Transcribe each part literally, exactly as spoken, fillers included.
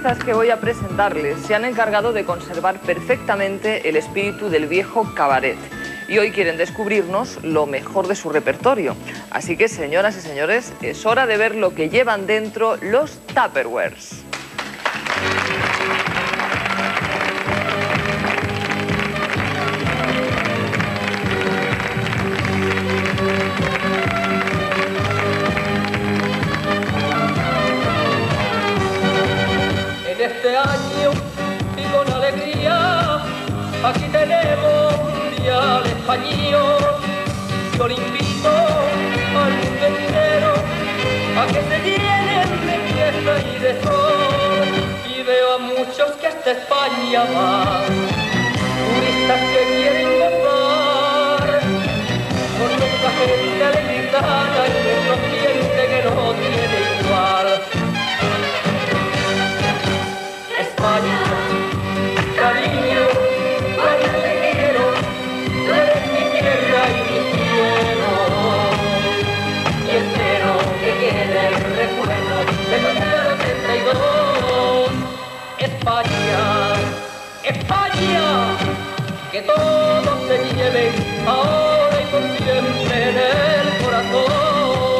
artistas que voy a presentarles se han encargado de conservar perfectamente el espíritu del viejo cabaret. Y hoy quieren descubrirnos lo mejor de su repertorio. Así que, señoras y señores, es hora de ver lo que llevan dentro los Tupperwares. En este año y con alegría, aquí tenemos Mundial Español. Yo le invito al mundo entero a que se llenen de fiesta y de sol. Y veo a muchos que hasta España van, turistas que quieren gozar con nuestra gente alegrizada y nuestro ambiente que no tiene igual. España, cariño, cariño te quiero, tú eres mi tierra y mi cielo. Y espero que quede el recuerdo de nuestro setenta y dos. España, España, que todos se lleven ahora y por siempre en el corazón.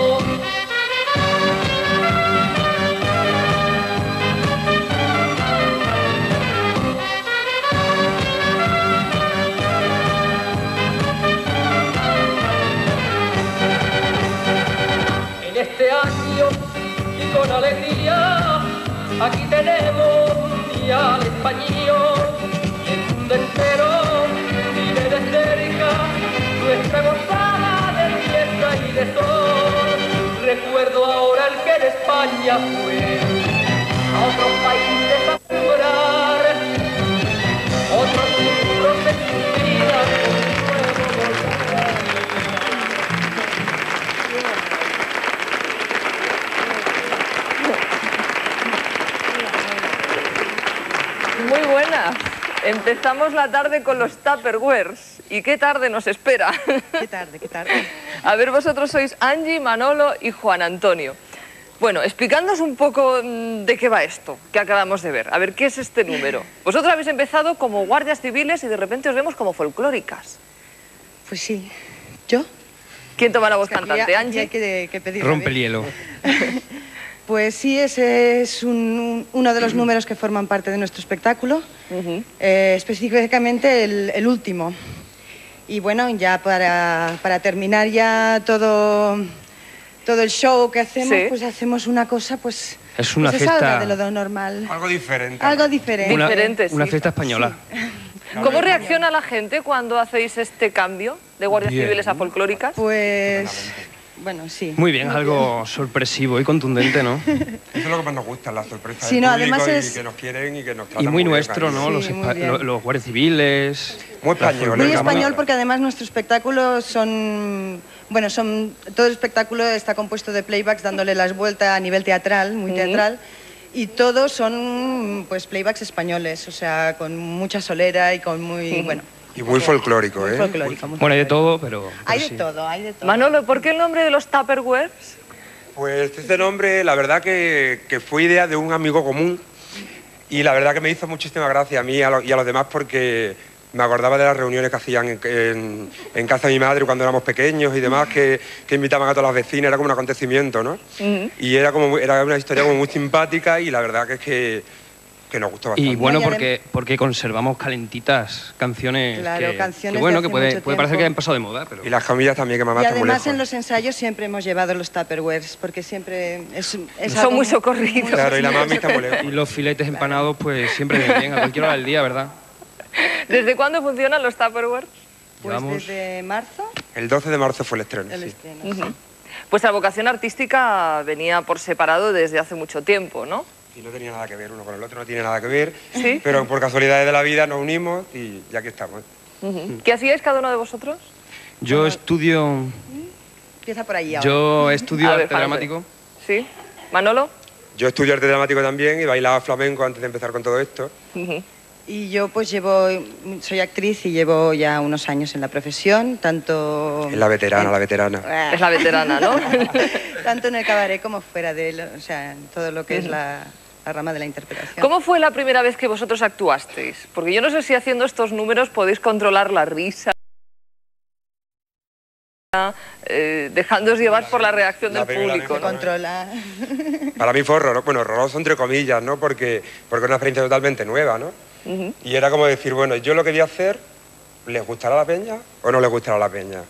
Este año y con alegría, aquí tenemos Mundial Español. Y el mundo entero vive de cerca nuestra gozada de fiesta y de sol. Recuerdo ahora el que de España fue a otros países a celebrar, otros libros de su vida. Muy buenas. Empezamos la tarde con los Tupperwares. ¿Y qué tarde nos espera? ¿Qué tarde, qué tarde? A ver, vosotros sois Angie, Manolo y Juan Antonio. Bueno, explicándonos un poco de qué va esto que acabamos de ver. A ver, ¿qué es este número? Vosotros habéis empezado como guardias civiles y de repente os vemos como folclóricas. Pues sí. ¿Yo? ¿Quién toma la voz Es que aquí cantante? ya- Angie. aquí hay que, que pedir Rompe la el vez. hielo. Pues sí, ese es un- uno de los números que forman parte de nuestro espectáculo, Ujú. eh, específicamente el, el último. Y bueno, ya para, para terminar ya todo, todo el show que hacemos, Sí. pues hacemos una cosa pues, Es una que se fiesta- salga de lo normal. Algo diferente. Algo diferente. Una, Diferente, una sí. fiesta española. ¿Cómo reacciona la gente cuando hacéis este cambio de guardias Bien. civiles a folclóricas? Pues, bueno, sí. Muy bien, algo sorpresivo y contundente, ¿no? Eso es lo que más nos gusta, la sorpresa Sí, del no, público además y es- que nos quieren y que nos Y tratan muy bien, nuestro, ¿no? cariño. Los, Sí, muy espa- bien. lo- los guardias civiles. Muy español, Muy ¿eh? español porque además nuestro espectáculo son, bueno, son, todo el espectáculo está compuesto de playbacks dándole las vueltas a nivel teatral, muy teatral, y todos son pues playbacks españoles, o sea, con mucha solera y con muy, bueno, Y muy folclórico, muy ¿eh? folclórico. muy Bueno, hay de folclórico. todo, pero... Hay pero de sí. todo, hay de todo. Manolo, ¿por qué el nombre de los Tupperwares? Pues este nombre, la verdad que, que fue idea de un amigo común y la verdad que me hizo muchísima gracia a mí y a, lo- y a los demás porque me acordaba de las reuniones que hacían en, en- en casa de mi madre cuando éramos pequeños y demás, que, que invitaban a todas las vecinas, era como un acontecimiento, ¿no? Ujú. Y era, como, muy- era una historia como muy simpática y la verdad que es que, que nos gustó bastante. Y bueno, No, y adem- porque, porque conservamos calentitas canciones Claro, que, canciones que, bueno, de que hace puede, mucho puede parecer tiempo. que han pasado de moda, pero... Y las comillas también, que me Y matan muy además lejos. en los ensayos siempre hemos llevado los Tupperwares, porque siempre es, es Son algo muy socorridos. Claro, y la mami está muy lejos. Y los filetes empanados, pues siempre vienen bien, a cualquier hora del día, ¿verdad? ¿Desde cuándo funcionan los Tupperwares? Pues Llevamos- desde marzo El doce de marzo fue el estreno, el sí. estreno. Ujú. Pues la vocación artística venía por separado desde hace mucho tiempo, ¿no? Y no tenía nada que ver uno con el otro, no tiene nada que ver. Sí. Pero por casualidades de la vida nos unimos y ya aquí estamos. Ujú. ¿Qué hacíais cada uno de vosotros? Yo estudio... Empieza por ahí ahora. Yo estudio A ver, arte Juanfe. dramático. ¿Sí? ¿Manolo? Yo estudio arte dramático también y bailaba flamenco antes de empezar con todo esto. Ujú. Y yo pues llevo, soy actriz y llevo ya unos años en la profesión, tanto... Es la veterana, en- la veterana. Ah. Es la veterana, ¿no? Tanto en el cabaret como fuera de él, o sea, en todo lo que es la, la rama de la interpretación. ¿Cómo fue la primera vez que vosotros actuasteis? Porque yo no sé si haciendo estos números podéis controlar la risa, eh, dejándoos llevar por la reacción La del primera público, vez ¿no? que Controla. Para mí fue horroroso, bueno, horroroso entre comillas, ¿no? Porque, porque es una experiencia totalmente nueva, ¿no? Ujú. Y era como decir, bueno, yo lo que voy a hacer, ¿les gustará la peña o no les gustará la peña?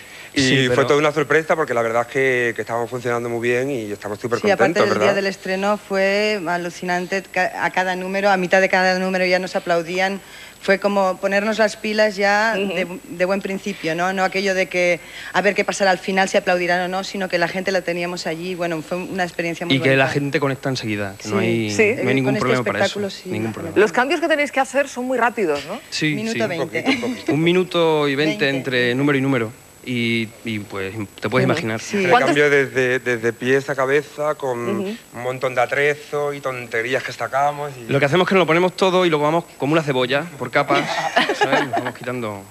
Y Sí, pero- fue toda una sorpresa porque la verdad es que, que estábamos funcionando muy bien y estamos súper Sí, aparte contentos, del ¿verdad? día del estreno fue alucinante. Ca- A cada número, a mitad de cada número ya nos aplaudían. Fue como ponernos las pilas ya de, de buen principio, ¿no? No aquello de que a ver qué pasará al final, si aplaudirán o no, sino que la gente la teníamos allí. Bueno, fue una experiencia muy Y que bonita. la gente conecta enseguida, que no Sí. hay, Sí. no hay ningún Con este problema para eso. espectáculo, sí. Ningún problema. Los cambios que tenéis que hacer son muy rápidos, ¿no? Sí, Minuto sí. Un veinte. poquito, un poquito. Un minuto y veinte veinte. entre número y número. Y, y, pues te puedes imaginar. Sí. Me ¿Cuántos- cambio desde, desde pies a cabeza con un montón de atrezos y tonterías que sacamos. Y... Lo que hacemos es que nos lo ponemos todo y luego vamos como una cebolla, por capas, ¿sabes? Nos vamos quitando...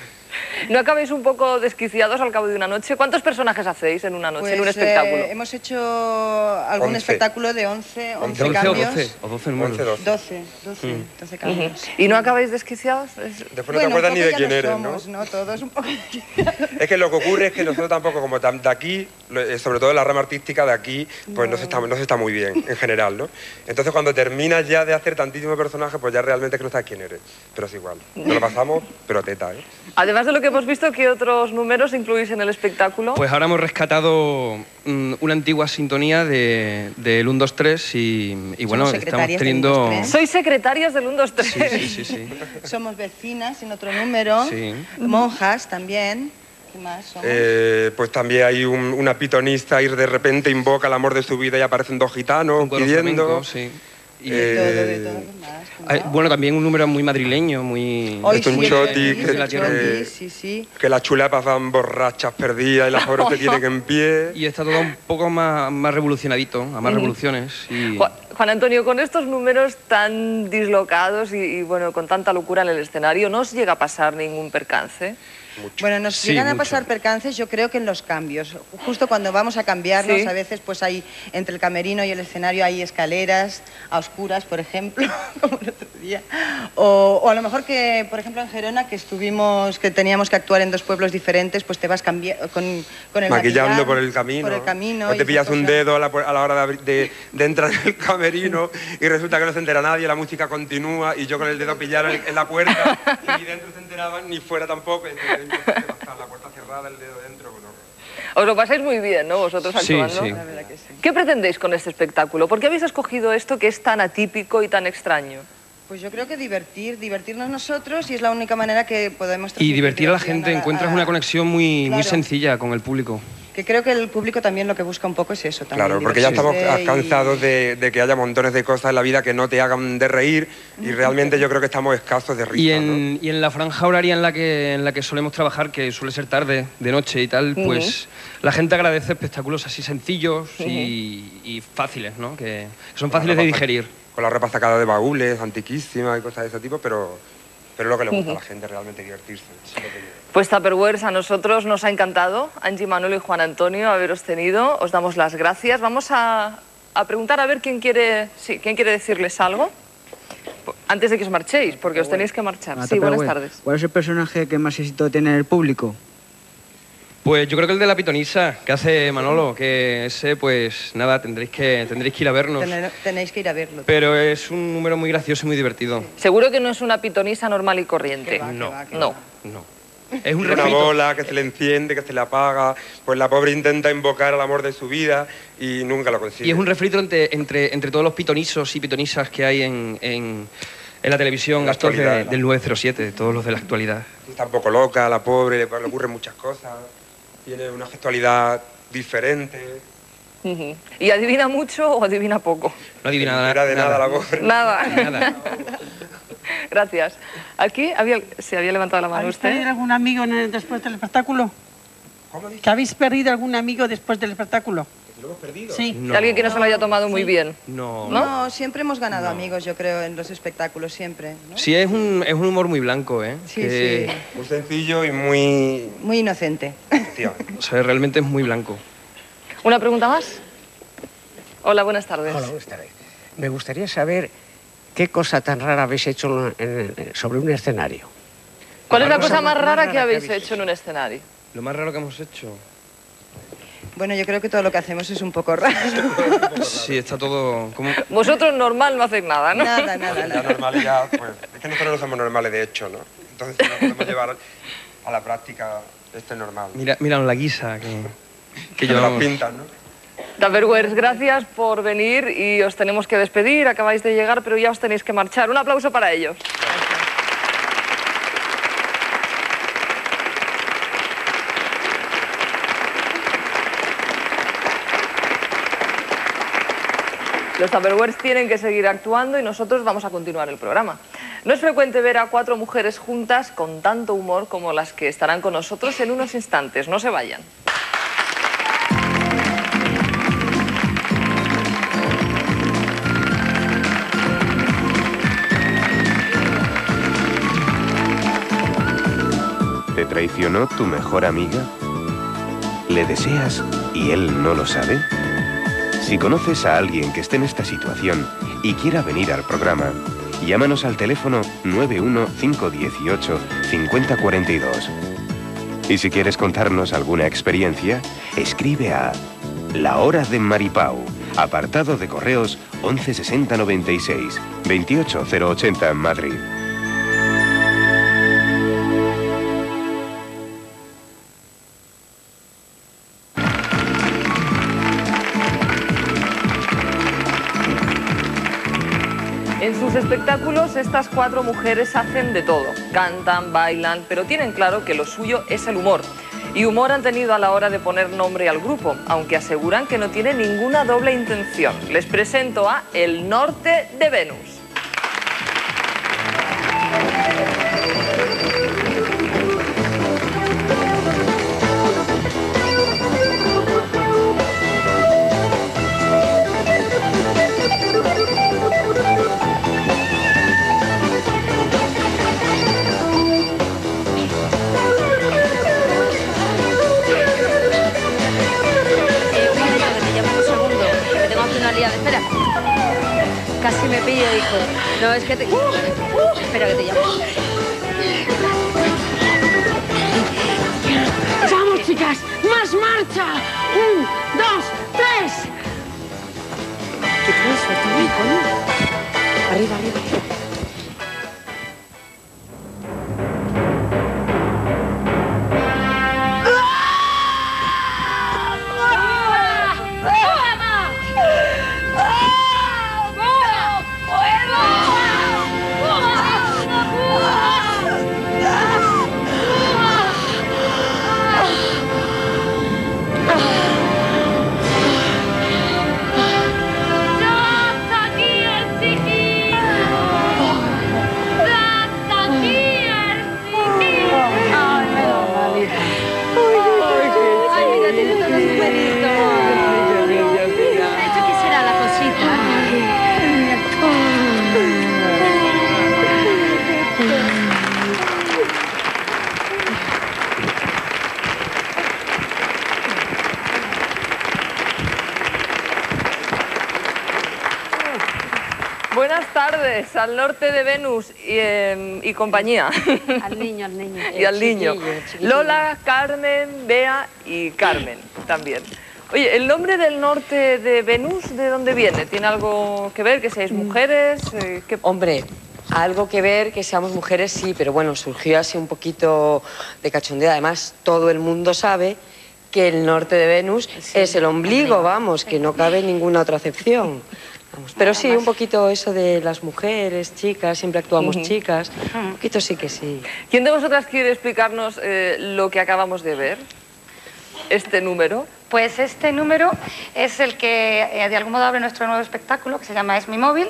¿No acabáis un poco desquiciados al cabo de una noche? ¿Cuántos personajes hacéis en una noche, en un Pues, espectáculo? eh, hemos hecho algún Once. espectáculo de once, once Once. ¿once o cambios. doce? ¿O doce números? once, doce. doce, doce, doce cambios. ¿Y no acabáis desquiciados? Es- Después no te Bueno, acuerdas un ni poco de ya quién lo eres, somos, ¿no? ¿no? Todos un poco... Es que lo que ocurre es que nosotros tampoco, como tam- de aquí, lo- eh, sobre todo en la rama artística de aquí, pues no, se está, no se está muy bien, en general, ¿no? Entonces cuando terminas ya de hacer tantísimos personajes, pues ya realmente es que no sabes quién eres. Pero es igual. Nos lo pasamos, pero teta, ¿eh? Además de lo que hemos visto, ¿qué otros números incluís en el espectáculo? Pues ahora hemos rescatado mm, una antigua sintonía de- del uno, dos, tres y, y bueno, Somos estamos secretarias del teniendo... uno, dos, tres. Sois secretarias del uno, dos, tres. Sí, sí, sí, sí. Somos vecinas en otro número, Sí. monjas también. ¿Qué más somos? Eh, pues también hay un- una pitonista y de repente invoca el amor de su vida y aparecen dos gitanos Un coro pidiendo. flamenco, sí. Y, Eh, de todo, de todo, ¿qué más? ¿Qué hay- más? bueno, también un número muy madrileño, muy... Hoy esto es sí, un el choti, chotis, que- el la tierra chotis, que- sí, sí. Que las chulepas van borrachas perdidas y las pobres se tienen en pie. Y está todo un poco más, más revolucionadito, a más revoluciones. Y... Juan, Juan Antonio, con estos números tan dislocados y, y, bueno, con tanta locura en el escenario, ¿no os llega a pasar ningún percance? Bueno, nos Sí, llegan a mucho. pasar percances, yo creo que en los cambios. Justo cuando vamos a cambiarnos, Sí. a veces pues hay entre el camerino y el escenario hay escaleras a oscuras, por ejemplo, como el otro día. O, o a lo mejor que, por ejemplo, en Gerona, que estuvimos, que teníamos que actuar en dos pueblos diferentes, pues te vas cambiando con, con el Maquillando maquillar, por el camino. Por el camino. O y te esas pillas un cosas. dedo a la, pu- a la hora de, abrir- de- de entrar en el camerino y resulta que no se entera nadie, la música continúa y yo con el dedo pillado en, en la puerta y ni dentro se enteraban ni fuera tampoco. Y entonces, está la puerta cerrada, el dedo dentro. Bueno, Os lo pasáis muy bien, ¿no? Vosotros Sí, actuando. sí. La verdad que sí. ¿Qué pretendéis con este espectáculo? ¿Por qué habéis escogido esto que es tan atípico y tan extraño? Pues yo creo que divertir, divertirnos nosotros y es la única manera que podemos Y transmitir divertir a la diversión gente, encuentras una conexión muy, muy Claro. sencilla con el público. Que creo que el público también lo que busca un poco es eso también. claro, porque ya estamos divertirse y- cansados de, de que haya montones de cosas en la vida que no te hagan de reír y realmente yo creo que estamos escasos de risa. Y ¿no? en, y en la franja horaria en la, que, en la que solemos trabajar, que suele ser tarde, de noche y tal, pues la gente agradece espectáculos así sencillos y, y fáciles, ¿no? Que, que son fáciles de digerir. Con la ropa sacada de baúles, antiquísimas y cosas de ese tipo, pero, pero es lo que le gusta a la gente realmente divertirse. Eso es lo que- Pues Tupperwares a nosotros nos ha encantado, Angie, Manolo y Juan Antonio, haberos tenido. Os damos las gracias. Vamos a, a preguntar a ver quién quiere, sí, quién quiere decirles algo. Antes de que os marchéis, porque os tenéis que marchar. Ah, Sí, buenas Tupperware. tardes. ¿Cuál es el personaje que más éxito tiene en el público? Pues yo creo que el de la pitonisa, que hace Manolo, que ese, pues nada, tendréis que, tendréis que ir a vernos. Tener- tenéis que ir a verlo. Pero es un número muy gracioso y muy divertido. Seguro que no es una pitonisa normal y corriente. Que va, que No, va, que No. va. No. Es un Una refrito. bola que se le enciende, que se le apaga, pues la pobre intenta invocar al amor de su vida y nunca lo consigue. Y es un refrito entre, entre, entre todos los pitonisos y pitonisas que hay en, en, en la televisión, En la estos de- actualidad, ¿no? del nueve cero siete, todos los de la actualidad. Está un poco loca, la pobre, le, le ocurren muchas cosas, tiene una gestualidad diferente. Ujú. ¿Y adivina mucho o adivina poco? No adivina nada. No era de nada, la pobre. Nada. Nada. Gracias. Aquí había, se había levantado la mano ¿Habéis perdido usted. algún amigo en el- después del espectáculo? ¿Cómo dices? ¿Que habéis perdido algún amigo después del espectáculo? ¿Que lo hemos perdido? Sí. No. Alguien que no se lo haya tomado muy bien. No. No, siempre hemos ganado amigos, yo creo, en los espectáculos, siempre. ¿no? Sí, es un, es un humor muy blanco, ¿eh? Sí, Que- sí. Muy sencillo y muy... Muy inocente. efectivamente. O sea, realmente es muy blanco. ¿Una pregunta más? Hola, buenas tardes. Hola, buenas tardes. Me gustaría saber qué cosa tan rara habéis hecho en- en- sobre un escenario. ¿Cuál es la La cosa cosa más más rara rara que que habéis habéis hecho en un escenario? Lo más raro que hemos hecho. Bueno, yo creo que todo lo que hacemos es un poco raro. Sí, está todo como... Vosotros normal no hacéis nada, ¿no? Nada, nada, La nada. normalidad, pues, es que nosotros no somos normales de hecho, ¿no? Entonces no podemos llevar a la práctica este normal. Mira, mira la guisa que, que Que nos las llevamos. pintan, ¿no? Tupperwares, gracias por venir y os tenemos que despedir. Acabáis de llegar, pero ya os tenéis que marchar. Un aplauso para ellos. Los Tupperwares tienen que seguir actuando y nosotros vamos a continuar el programa. No es frecuente ver a cuatro mujeres juntas con tanto humor como las que estarán con nosotros en unos instantes. No se vayan. ¿Te traicionó tu mejor amiga? ¿Le deseas y él no lo sabe? Si conoces a alguien que esté en esta situación y quiera venir al programa, llámanos al teléfono nueve uno cinco uno ocho cinco cero cuatro dos. Y si quieres contarnos alguna experiencia, escribe a La Hora de Maripau, apartado de correos once sesenta noventa y seis, veintiocho cero ochenta en Madrid. En sus espectáculos, estas cuatro mujeres hacen de todo. Cantan, bailan, pero tienen claro que lo suyo es el humor. Y humor han tenido a la hora de poner nombre al grupo, aunque aseguran que no tiene ninguna doble intención. Les presento a El Norte de Venus. Espera. Casi me pillo, hijo. No, es que te... Espera que te llamo. ¡Vamos, chicas! ¡Más marcha! ¡Un, dos, tres! ¿Qué tienes? Suelta un coño. Arriba, arriba. Buenas tardes, al Norte de Venus y, eh, y compañía. Al niño, al niño. Y al niño. Chiquillo, chiquillo. Lola, Carmen, Bea y Carmen también. Oye, ¿el nombre del Norte de Venus de dónde viene? ¿Tiene algo que ver que seáis mujeres? Eh, ¿qué... Hombre, algo que ver que seamos mujeres, sí, pero bueno, surgió así un poquito de cachondeo. Además, todo el mundo sabe que el norte de Venus sí, es el ombligo, vamos, que no cabe ninguna otra acepción. Vamos, pero sí, un poquito eso de las mujeres, chicas, siempre actuamos Uh-huh. chicas, un poquito sí que sí. ¿Quién de vosotras quiere explicarnos eh, lo que acabamos de ver? Este número. Pues este número es el que eh, de algún modo abre nuestro nuevo espectáculo, que se llama Es mi móvil,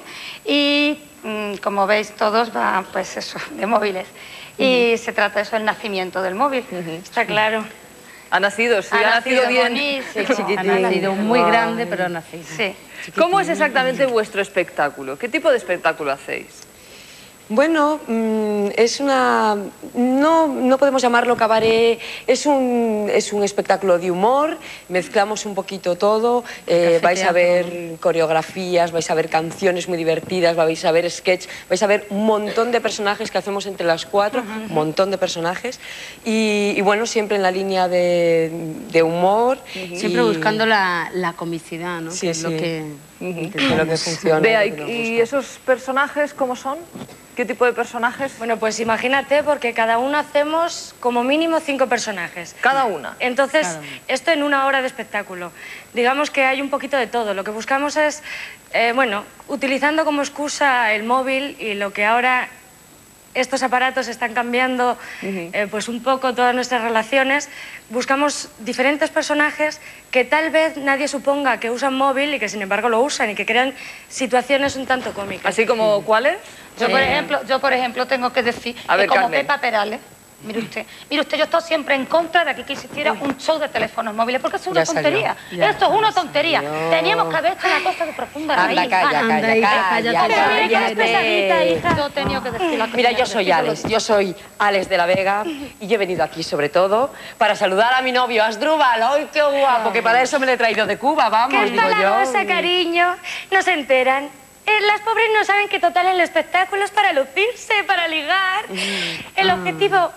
y mm, como veis todos va, pues eso, de móviles. Y uh-huh. se trata de eso, el nacimiento del móvil, uh-huh. está claro. Ha nacido, sí, ha, ha nacido, nacido bien. Buenísimo. Ha nacido muy grande, pero ha nacido. Sí. ¿Cómo es exactamente vuestro espectáculo? ¿Qué tipo de espectáculo hacéis? Bueno, mmm, es una... No, no podemos llamarlo cabaret, es un, es un espectáculo de humor, mezclamos un poquito todo, eh, vais a ver coreografías, vais a ver canciones muy divertidas, vais a ver sketch, vais a ver un montón de personajes que hacemos entre las cuatro, uh-huh. un montón de personajes, y, y bueno, siempre en la línea de, de humor. Uh-huh. Siempre y... buscando la, la comicidad, ¿no? Sí, que es sí. lo que... Uh-huh. Que lo que funciona. Bea, ¿y, ¿y esos personajes cómo son? ¿Qué tipo de personajes? Bueno, pues imagínate, porque cada uno hacemos como mínimo cinco personajes. ¿Cada una? Entonces, Cada una. Esto en una hora de espectáculo. Digamos que hay un poquito de todo. Lo que buscamos es, eh, bueno, utilizando como excusa el móvil y lo que ahora estos aparatos están cambiando uh-huh. eh, pues un poco todas nuestras relaciones, buscamos diferentes personajes que tal vez nadie suponga que usan móvil y que sin embargo lo usan y que crean situaciones un tanto cómicas. ¿Así como cuáles? Yo, por ejemplo, yo, por ejemplo, tengo que decir A que ver, como Carmen. Pepa Perales, mire usted, mire usted, yo he estado siempre en contra de que aquí existiera un show de teléfonos móviles, porque es una Ya tontería. salió. Ya Esto es una tontería. salió. Teníamos que haber hecho una cosa de profunda Anda, raíz. calla, Ana. calla, calla, calla, Pero mira que cállate. eres pesadita, hija. Yo he tenido que decir la cosa. Mira, yo soy Alex, yo soy Alex de la Vega y he venido aquí sobre todo para saludar a mi novio Asdrúbal. ¡Ay, qué guapo! Que para eso me lo he traído de Cuba, vamos, ¡Qué digo yo. empalagosa, cariño! No se enteran. Eh, las pobres no saben que total el espectáculo es para lucirse, para ligar. El objetivo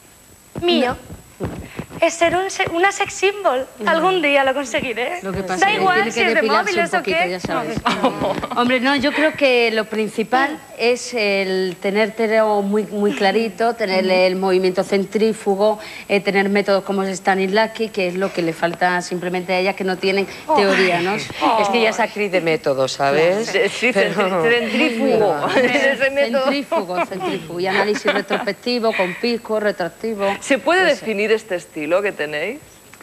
mío es ser un se- una sex symbol. Algún día lo conseguiré. Lo que pasa da es que igual tiene si que es de depilarse móviles un o poquito, qué. ya sabes. Hombre, no, yo creo que lo principal es el tenértelo muy, muy clarito, tener el movimiento centrífugo, eh, tener métodos como Stanislavski, que es lo que le falta simplemente a ella, que no tienen teoría, ¿no? Es que ella es actriz de método, ¿sabes? Sí, Pero- centrífugo. Ese método. Centrífugo, centrífugo. Y análisis retrospectivo, con pico, retroactivo. ¿Se puede definir este estilo que tenéis?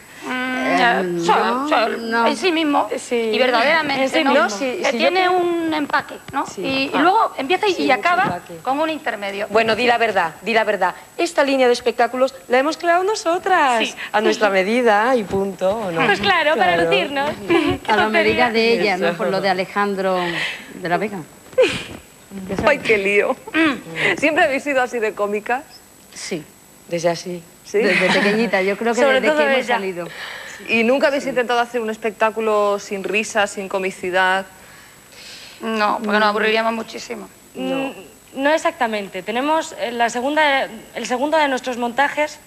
Mm, so- so- no. En sí mismo. Sí. Y verdaderamente, En sí ¿no? mismo. Sí, Que sí, tiene yo creo- un empaque, ¿no? Sí. Y, y Ah. luego empieza y, Sí, y mucho acaba empaque. con un intermedio. Bueno, di la verdad, di la verdad. Esta línea de espectáculos la hemos creado nosotras, Sí. a nuestra medida y punto, ¿o no? Pues claro, para lucirnos. Qué A la tontería. medida de ella, Eso. no por lo de Alejandro de la Vega. ¡Ay, qué lío! ¿Siempre habéis sido así de cómicas? Sí, Desde así. ¿Sí? desde pequeñita. Yo creo que Sobre desde todo que hemos ella. salido. ¿Y nunca habéis intentado hacer un espectáculo sin risas, sin comicidad? No, porque nos aburriríamos muchísimo. No. No exactamente. Tenemos eh, la segunda, el segundo de nuestros montajes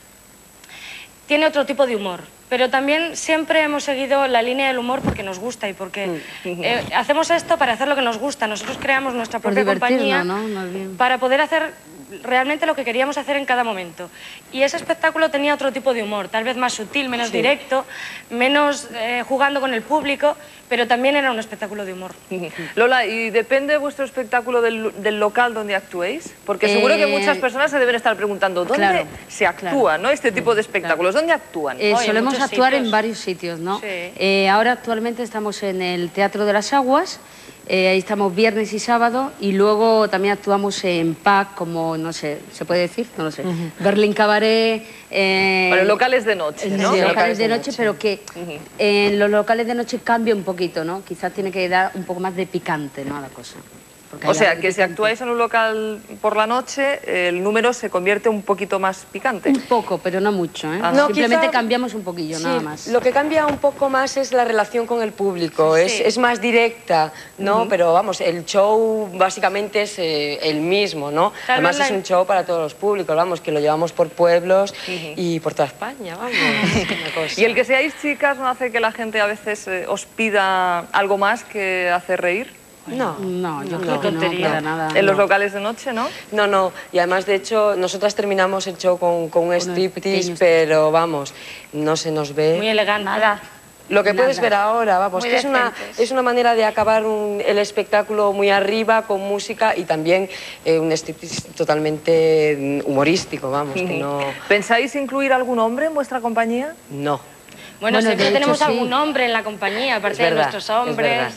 tiene otro tipo de humor, pero también siempre hemos seguido la línea del humor porque nos gusta y porque eh, hacemos esto para hacer lo que nos gusta. Nosotros creamos nuestra Por propia divertirnos, compañía ¿no? Más bien. para poder hacer realmente lo que queríamos hacer en cada momento. Y ese espectáculo tenía otro tipo de humor, tal vez más sutil, menos Sí. directo, menos eh, jugando con el público, pero también era un espectáculo de humor. Lola, ¿y depende vuestro espectáculo del, del local donde actuéis? Porque seguro que Eh, muchas personas se deben estar preguntando, ¿dónde claro, se actúa, claro. ¿no? Este tipo de espectáculos, ¿dónde actúan? Eh, Oye, solemos muchos actuar sitios. en varios sitios, ¿no? Sí. Eh, ahora actualmente estamos en el Teatro de las Aguas, eh, ahí estamos viernes y sábado, y luego también actuamos en P A C, como, no sé, ¿se puede decir? No lo sé. Berlín Cabaret... eh, Bueno, locales de noche, en ¿no? los Sí, locales de de noche, noche. pero que en los locales de noche cambia un poquito, ¿no? Quizás tiene que dar un poco más de picante, ¿no? A la cosa. Porque O hay sea, algo de que si picante. actuáis en un local por la noche, el número se convierte un poquito más picante. Un poco, pero no mucho, ¿eh? Ah. No, Simplemente quizá- cambiamos un poquillo, Sí, nada más. lo que cambia un poco más es la relación con el público, Sí. es, es más directa, ¿no? Pero vamos, el show básicamente es eh, el mismo, ¿no? Tal Además vez es la- un show para todos los públicos, vamos, que lo llevamos por pueblos y por toda España, vamos. una cosa. Y el que seáis chicas no hace que la gente a veces eh, os pida algo más que hacer reír. No. No, yo No, creo que no, tontería. para nada. En los no. locales de noche, ¿no? No, no, y además de hecho nosotras terminamos el show con, con un striptease, pequeños. pero vamos, no se nos ve. Muy elegante. Nada. Lo que puedes Nada. ver ahora, vamos, Muy que es una, decentes. es una manera de acabar un- el espectáculo muy arriba, con música y también eh, un striptease totalmente mm, humorístico, vamos, que no... ¿Pensáis incluir algún hombre en vuestra compañía? No. Bueno, Bueno, siempre de hecho, tenemos sí. algún hombre en la compañía, aparte Es de verdad, nuestros es hombres. verdad.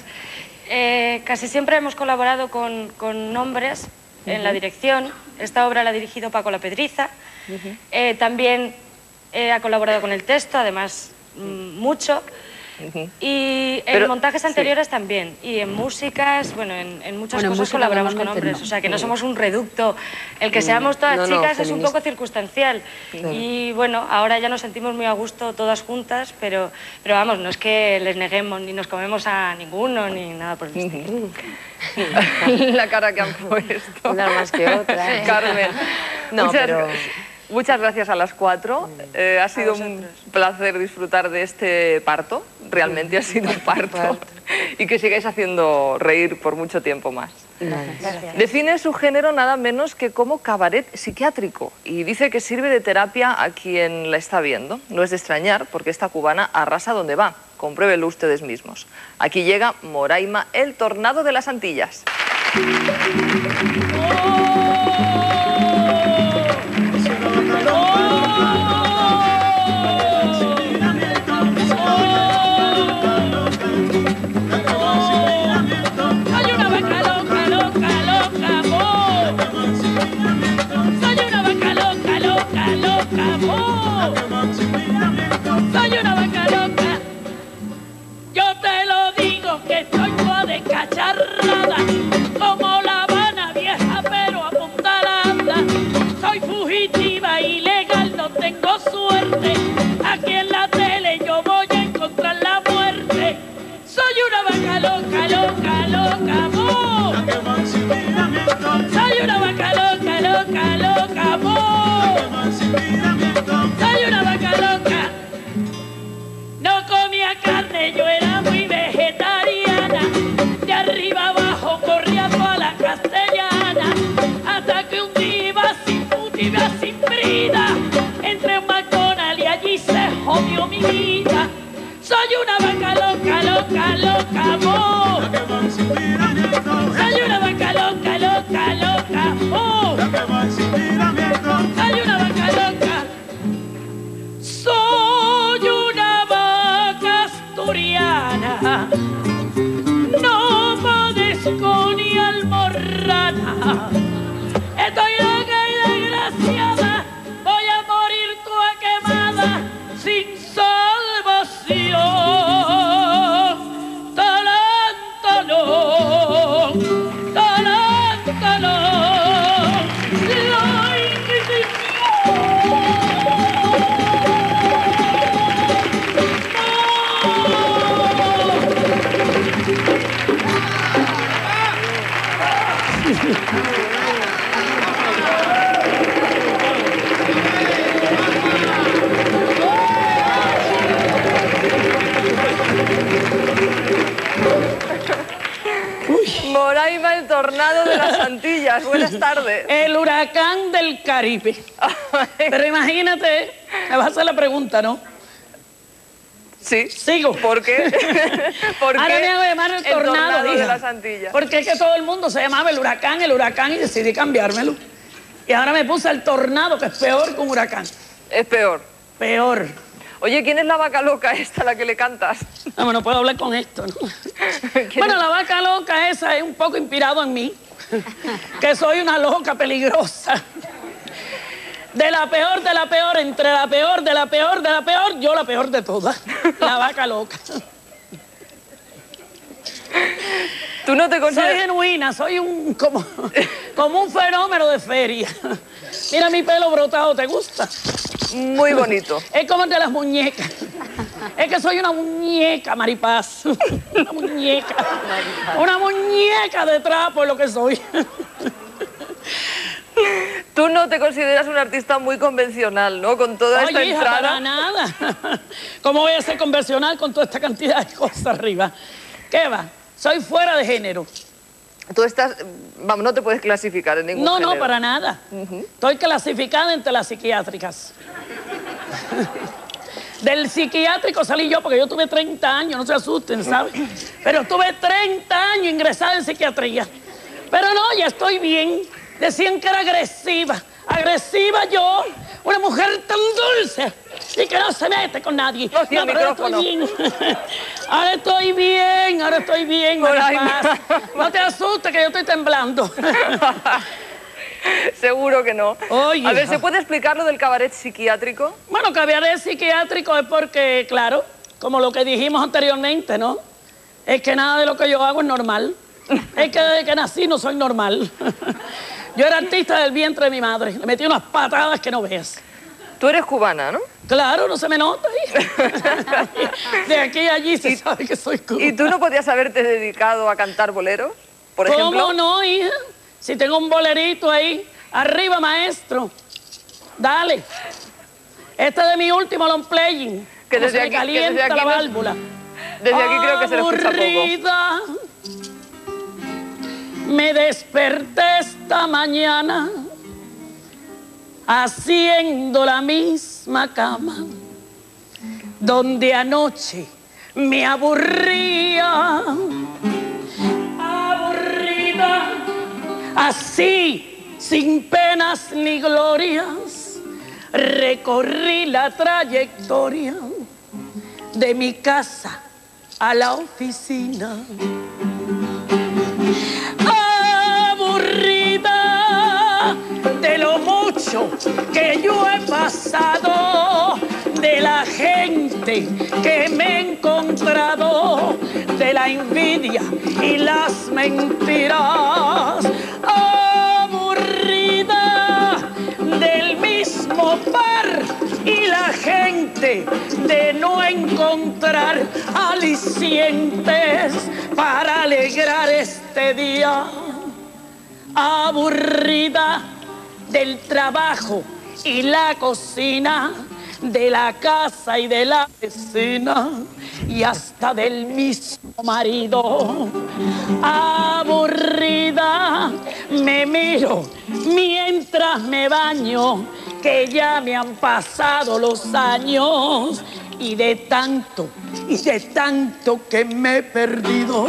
Eh, casi siempre hemos colaborado con, con hombres en la dirección. Esta obra la ha dirigido Paco La Pedriza. Eh, también eh, ha colaborado con el texto, además mm, mucho. Uh-huh. Y en Pero, montajes anteriores sí. también. Y en músicas, bueno, en, en muchas bueno, cosas colaboramos con hombres. No. O sea, que no somos un reducto. El que seamos todas no, chicas no, es un poco circunstancial. Claro. Y bueno, ahora ya nos sentimos muy a gusto todas juntas, pero, pero vamos, no es que les neguemos ni nos comemos a ninguno ni nada por el estilo. Uh-huh. La cara que han puesto. Una más que otra. Sí. Carmen. No, muchas, pero... muchas gracias a las cuatro. Eh, ha sido un placer disfrutar de este parto. Realmente ha sido un parto. Y que sigáis haciendo reír por mucho tiempo más. Gracias. Define su género nada menos que como cabaret psiquiátrico y dice que sirve de terapia a quien la está viendo. No es de extrañar porque esta cubana arrasa donde va. Compruébenlo ustedes mismos. Aquí llega Moraima, el tornado de las Antillas. Soy una vaca loca, yo te lo digo que estoy toda descacharrada, como La Habana vieja pero apuntalada. Soy fugitiva, ilegal, no tengo suerte, aquí en la tele yo voy a encontrar la muerte. Soy una vaca loca, loca, loca, mo. Soy una vaca loca, loca, loca, mo. Soy una vaca loca. No comía carne, yo era muy vegetariana. De arriba abajo corría toda la castellana. Hasta que un día iba sin puta, iba sin brida. Entré a un McDonald's y allí se jodió mi vida. Soy una vaca loca, loca, loca, mo. Soy una vaca loca, loca, loca, mo. Soy una vaca loca. Soy una vaca asturiana. No padezco ni almorrana. Estoy loca y desgraciada. Voy a morir toda quemada sin salvación. Talanta no, talanta no. La Inquisición. Moraima, el tornado de las Antillas. Buenas tardes. El huracán del Caribe. Pero imagínate, me vas a hacer la pregunta, ¿no? Sí. Sigo. ¿Por qué? ¿Por Ahora qué me hago llamar el tornado, el tornado de hija. las Antillas? Porque es que todo el mundo se llamaba el huracán, el huracán, y decidí cambiármelo. Y ahora me puse el tornado, que es peor que un huracán. Es peor. Peor. Oye, ¿quién es la vaca loca esta a la que le cantas? No, no puedo hablar con esto, ¿no? Bueno, la vaca loca esa es un poco inspirado en mí. Que soy una loca peligrosa. De la peor, de la peor, entre la peor, de la peor, de la peor, yo la peor de todas. La vaca loca. ¿Tú no te consideras? Soy genuina, soy un como, como un fenómeno de feria. Mira mi pelo brotado, ¿te gusta? Muy bonito. Es como el de las muñecas. Es que soy una muñeca, Maripaz. Una muñeca. Una muñeca de trapo es lo que soy. Tú no te consideras un artista muy convencional, ¿no? Con toda esta Oye, hija, entrada. para nada. ¿Cómo voy a ser convencional con toda esta cantidad de cosas arriba? ¿Qué va? Soy fuera de género. Tú estás... Vamos, no te puedes clasificar en ningún No, género. no, para nada. Uh-huh. Estoy clasificada entre las psiquiátricas. Del psiquiátrico salí yo porque yo tuve treinta años, no se asusten, ¿sabes? Pero tuve treinta años ingresada en psiquiatría. Pero no, ya estoy bien. Decían que era agresiva. Agresiva yo, una mujer tan dulce y que no se mete con nadie. No, sí, no, pero ahora estoy bien. Ahora estoy bien, ahora estoy bien, Maripaz. No te asustes que yo estoy temblando. Seguro que no. Oye, a ver, ¿se puede explicar lo del cabaret psiquiátrico? Bueno, cabaret psiquiátrico es porque, claro, como lo que dijimos anteriormente, ¿no? Es que nada de lo que yo hago es normal. Es que desde que nací no soy normal. Yo era artista del vientre de mi madre. Le metí unas patadas que no veas. Tú eres cubana, ¿no? Claro, no se me nota. De aquí a allí se y, sabe que soy cubana. ¿Y tú no podías haberte dedicado a cantar boleros, por ¿Cómo ejemplo? ¿Cómo no, hija? Si tengo un bolerito ahí. Arriba, maestro. Dale. Este es de mi último long playing. Que desde se aquí, calienta que desde aquí la no, válvula. Desde aquí creo que se le escucha poco. Me desperté esta mañana haciendo la misma cama donde anoche me aburría. Aburrida, así, sin penas ni glorias, recorrí la trayectoria de mi casa a la oficina. Aburrida de lo mucho que yo he pasado, de la gente que me he encontrado, de la envidia y las mentiras. Aburrida del mismo par y la gente de no encontrar alicientes para alegrar este día. Aburrida del trabajo y la cocina, de la casa y de la vecina y hasta del mismo marido. Aburrida me miro mientras me baño, que ya me han pasado los años y de tanto, y de tanto que me he perdido.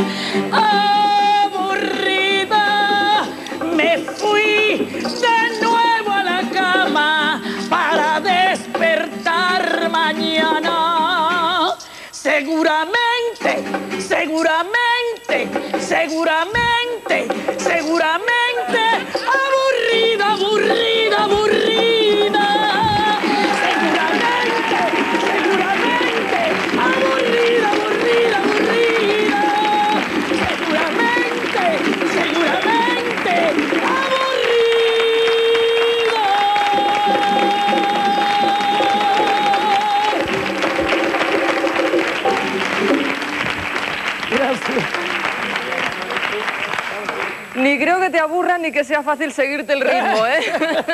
Aburrida me fui de nuevo a la cama para despertar mañana. Seguramente, seguramente, seguramente, seguramente, aburrida, aburrida, aburrida. Seguramente, seguramente, aburrida, aburrida, aburrida. Seguramente, seguramente, Ni creo que te aburra ni que sea fácil seguirte el ritmo, ¿eh?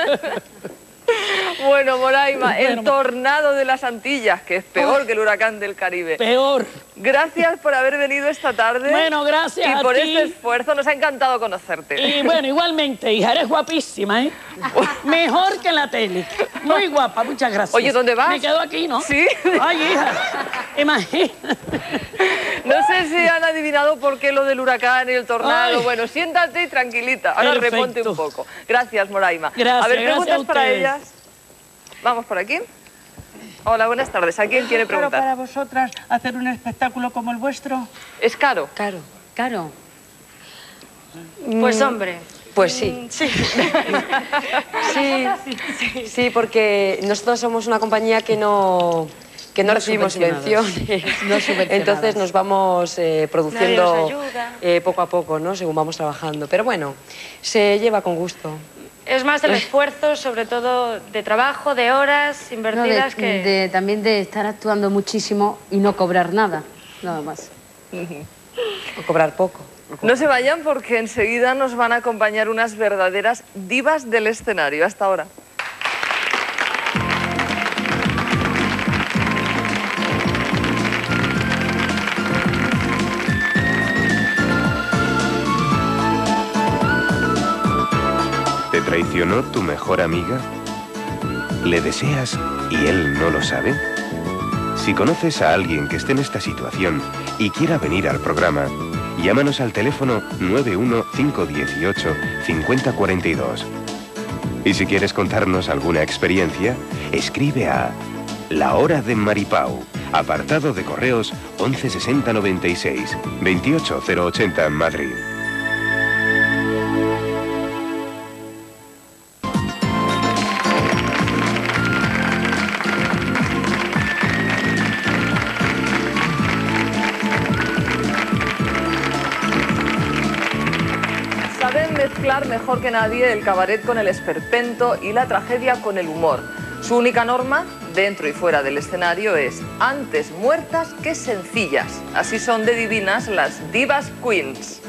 Bueno, Moraima, el Bueno. tornado de las Antillas, que es peor que el huracán del Caribe. Peor. Gracias por haber venido esta tarde. Bueno, gracias Y a por ti. este esfuerzo, nos ha encantado conocerte. Y bueno, igualmente, hija, eres guapísima, ¿eh? Mejor que en la tele. Muy guapa, muchas gracias. Oye, ¿dónde vas? Me quedo aquí, ¿no? Sí. Ay, hija, imagina. No sé si han adivinado por qué lo del huracán y el tornado. Ay. Bueno, siéntate y tranquilita. Ahora Perfecto. reponte un poco. Gracias, Moraima. Gracias, a ver, gracias preguntas a para ustedes. ellas. Vamos por aquí. Hola, buenas tardes. ¿A quién quiere ¿Es caro preguntar? para vosotras hacer un espectáculo como el vuestro? ¿Es caro? Caro. Caro. Pues Mm, hombre. Pues sí. Sí. Sí, sí, porque nosotros somos una compañía que no, que no, No recibimos subvencionadas. subvenciones. No subvencionadas. Entonces nos vamos eh, produciendo Nadie nos ayuda. eh, poco a poco, ¿no? Según vamos trabajando. Pero bueno, se lleva con gusto. Es más el esfuerzo, sobre todo de trabajo, de horas No, de- invertidas que... de- también de estar actuando muchísimo y no cobrar nada, nada más. O cobrar poco. No se vayan porque enseguida nos van a acompañar unas verdaderas divas del escenario. Hasta ahora. ¿Te traicionó tu mejor amiga? ¿Le deseas y él no lo sabe? Si conoces a alguien que esté en esta situación y quiera venir al programa, llámanos al teléfono nueve uno cinco uno ocho cinco cero cuatro dos. Y si quieres contarnos alguna experiencia, escribe a La Hora de Maripau, apartado de correos once sesenta noventa y seis, veintiocho cero ochenta en Madrid. mezclar mejor que nadie el cabaret con el esperpento y la tragedia con el humor. Su única norma, dentro y fuera del escenario, es antes muertas que sencillas. Así son de divinas las Divas Queens.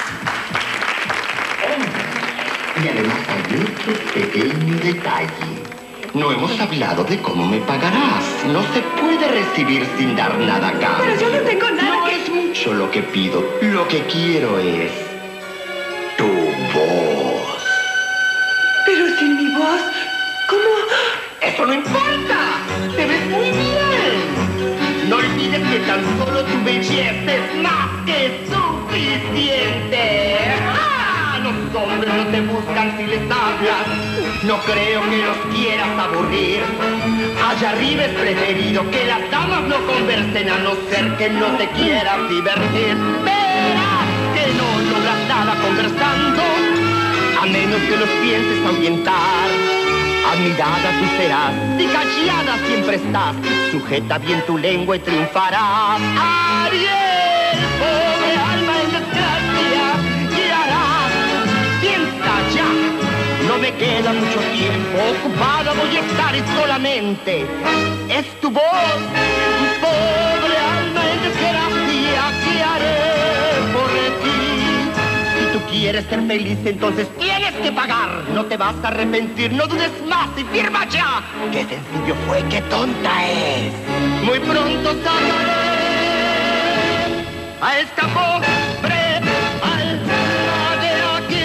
Y además hay otro pequeño detalle. No hemos hablado de cómo me pagarás. No se puede recibir sin dar nada a cambio. Pero yo no tengo nada. No que... es mucho lo que pido. Lo que quiero es tu voz. Pero sin mi voz, ¿cómo? ¡Eso no importa! ¡Te ves muy bien! No olvides que tan solo tu belleza es más que suficiente. ¡Ah! Los hombres no te buscan si les hablas. No creo que los quieras aburrir. Allá arriba es preferido que las damas no conversen a no ser que no te quieras divertir. Verás que no logras nada conversando, a menos que los pienses ahuyentar. Admirada tú serás, y callada siempre estás. Sujeta bien tu lengua y triunfarás. Ariel, pobre alma en desgracia, ¿qué harás? Piensa ya, no me queda mucho tiempo. Ocupada voy a estar y solamente es tu voz. Pobre alma en desgracia, ¿qué haré por ti? Si tú quieres ser feliz, entonces tienes que pagar. No te vas a arrepentir, no dudes más y firma ya. Qué sencillo fue, qué tonta es. Muy pronto sabré a esta pobre alma de aquí.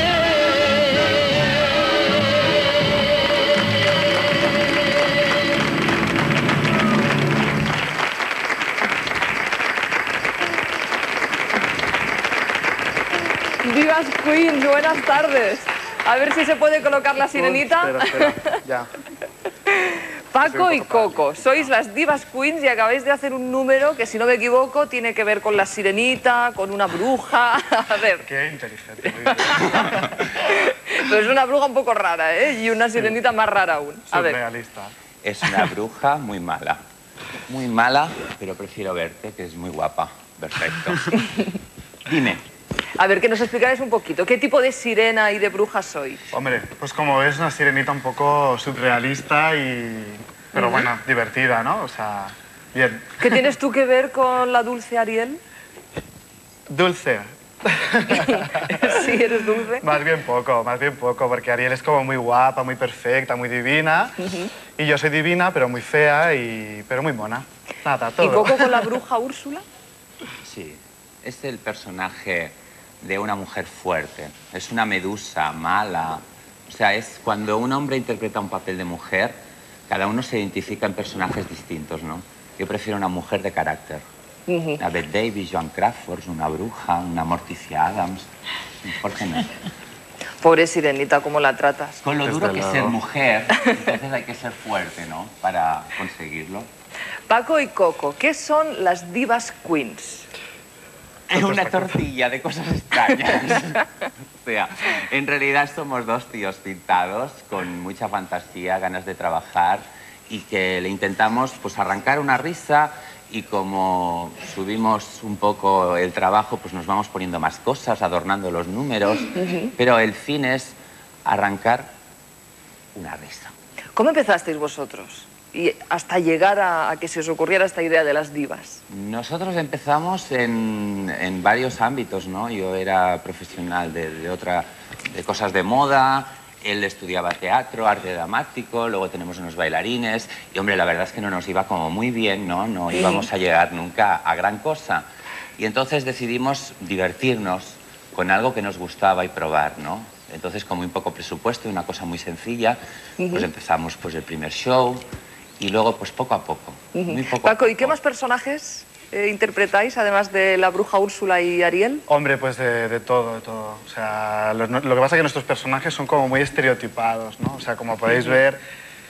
Divas Queens, buenas tardes. A ver si se puede colocar la sirenita. Uy, espera, espera, ya. Paco y Coco, sois las Divas Queens y acabáis de hacer un número que, si no me equivoco, tiene que ver con la sirenita, con una bruja. A ver. Qué inteligente. Pero es una bruja un poco rara, ¿eh? Y una sirenita más rara aún. A ver. Surrealista. Es una bruja muy mala. Muy mala, pero prefiero verte, que es muy guapa. Perfecto. Dime. A ver, que nos explicáis un poquito. ¿Qué tipo de sirena y de bruja sois? Hombre, pues como ves, una sirenita un poco surrealista y... pero Ujú. bueno, divertida, ¿no? O sea, bien. ¿Qué tienes tú que ver con la dulce Ariel? Dulce. ¿Sí eres dulce? Más bien poco, más bien poco, porque Ariel es como muy guapa, muy perfecta, muy divina. Ujú. Y yo soy divina, pero muy fea, y... pero muy mona. Nada, todo. ¿Y Coco con la bruja Úrsula? Sí, es el personaje de una mujer fuerte. Es una medusa mala. O sea, es cuando un hombre interpreta un papel de mujer, cada uno se identifica en personajes distintos, ¿no? Yo prefiero una mujer de carácter. Ujú. Una Bette Davis, Joan Crawford, una bruja, una Morticia Adams. ¿Por qué no? Pobre sirenita, ¿cómo la tratas? Con lo duro que es ser mujer, entonces hay que ser fuerte, ¿no? Para conseguirlo. Paco y Coco, ¿qué son las Divas Queens? Es una tortilla de cosas extrañas. O sea, en realidad somos dos tíos pintados con mucha fantasía, ganas de trabajar y que le intentamos pues arrancar una risa y como subimos un poco el trabajo, pues nos vamos poniendo más cosas, adornando los números, Ujú. pero el fin es arrancar una risa. ¿Cómo empezasteis vosotros? Y hasta llegar a, a que se os ocurriera esta idea de las divas. Nosotros empezamos en, en varios ámbitos, ¿no? Yo era profesional de, de, otra, de cosas de moda, él estudiaba teatro, arte dramático, luego tenemos unos bailarines y, hombre, la verdad es que no nos iba como muy bien, ¿no? No íbamos a llegar nunca a gran cosa. Y entonces decidimos divertirnos con algo que nos gustaba y probar, ¿no? Entonces, con muy poco presupuesto y una cosa muy sencilla, pues Ujú. empezamos pues, el primer show y luego, pues poco a poco. Ujú. Muy poco a Paco, ¿y qué más personajes eh, interpretáis, además de la bruja Úrsula y Ariel? Hombre, pues de, de todo, de todo. O sea, lo, lo que pasa es que nuestros personajes son como muy estereotipados, ¿no? O sea, como podéis Ujú. ver,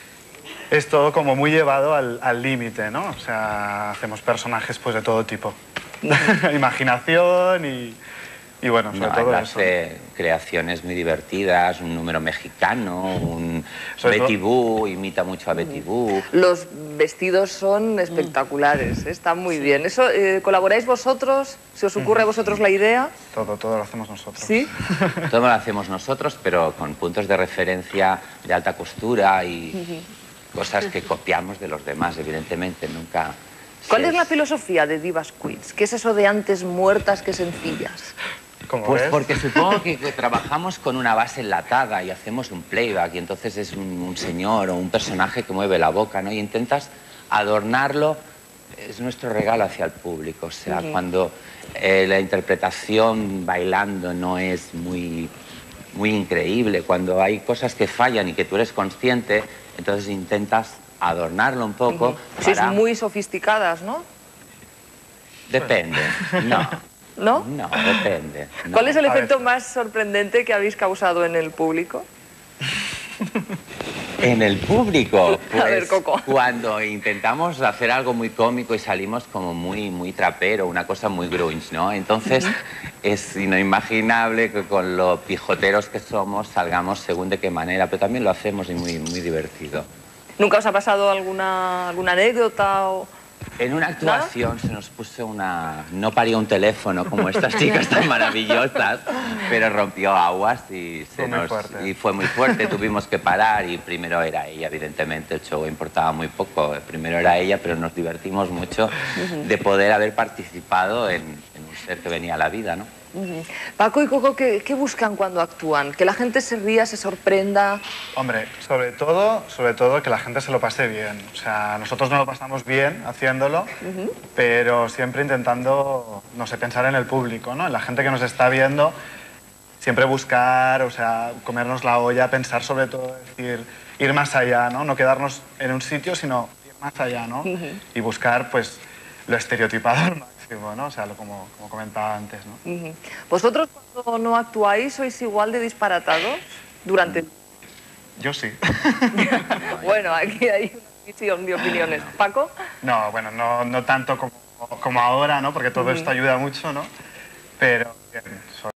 es todo como muy llevado al al límite, ¿no? O sea, hacemos personajes pues de todo tipo. Imaginación y... Y bueno, sobre No, todo él eso. hace creaciones muy divertidas, un número mexicano, un Sobre Betty todo- Boo, imita mucho a Betty Boo. Los vestidos son espectaculares, están muy bien. ¿Eso eh, colaboráis vosotros? ¿Se os ocurre a vosotros la idea? Todo, todo lo hacemos nosotros. ¿Sí? Todo lo hacemos nosotros, pero con puntos de referencia de alta costura y cosas que copiamos de los demás, evidentemente, nunca... ¿Cuál se- es la filosofía de Divas Queens? ¿Qué es eso de antes muertas que sencillas? Pues porque supongo que, que trabajamos con una base enlatada y hacemos un playback y entonces es un, un señor o un personaje que mueve la boca, ¿no? Y intentas adornarlo, es nuestro regalo hacia el público. O sea, Ujú. cuando eh, la interpretación bailando no es muy, muy increíble, cuando hay cosas que fallan y que tú eres consciente, entonces intentas adornarlo un poco. Sois para- muy sofisticadas, ¿no? Depende, no. ¿No? No, depende. no. ¿Cuál es el A ver. efecto más sorprendente que habéis causado en el público? En el público, pues, A ver, Coco. cuando intentamos hacer algo muy cómico y salimos como muy, muy trapero, una cosa muy grunge, ¿no? Entonces es inimaginable que con lo pijoteros que somos salgamos según de qué manera, pero también lo hacemos y muy, muy divertido. ¿Nunca os ha pasado alguna, alguna anécdota o...? En una actuación se nos puso una... No paría un teléfono como estas chicas tan maravillosas, pero rompió aguas y, se Fue muy nos- fuerte. y fue muy fuerte. Tuvimos que parar y primero era ella, evidentemente. El show importaba muy poco. Primero era ella, pero nos divertimos mucho de poder haber participado en, en un ser que venía a la vida, ¿no? Ujú. Paco y Coco, ¿qué, qué buscan cuando actúan? ¿Que la gente se ría, se sorprenda? Hombre, sobre todo, sobre todo que la gente se lo pase bien. O sea, nosotros no lo pasamos bien haciéndolo, Ujú. pero siempre intentando, no sé, pensar en el público, ¿no? En la gente que nos está viendo, siempre buscar, o sea, comernos la olla, pensar sobre todo, es decir, ir más allá, ¿no? No quedarnos en un sitio, sino ir más allá, ¿no? Ujú. Y buscar, pues, lo estereotipado al máximo, ¿no? O sea, lo, como, como comentaba antes, ¿no? Ujú. ¿Vosotros cuando no actuáis sois igual de disparatados durante...? Yo sí. Bueno, aquí hay una división de opiniones. ¿Paco? No, bueno, no, no tanto como, como ahora, ¿no? Porque todo Ujú. esto ayuda mucho, ¿no? Pero bien,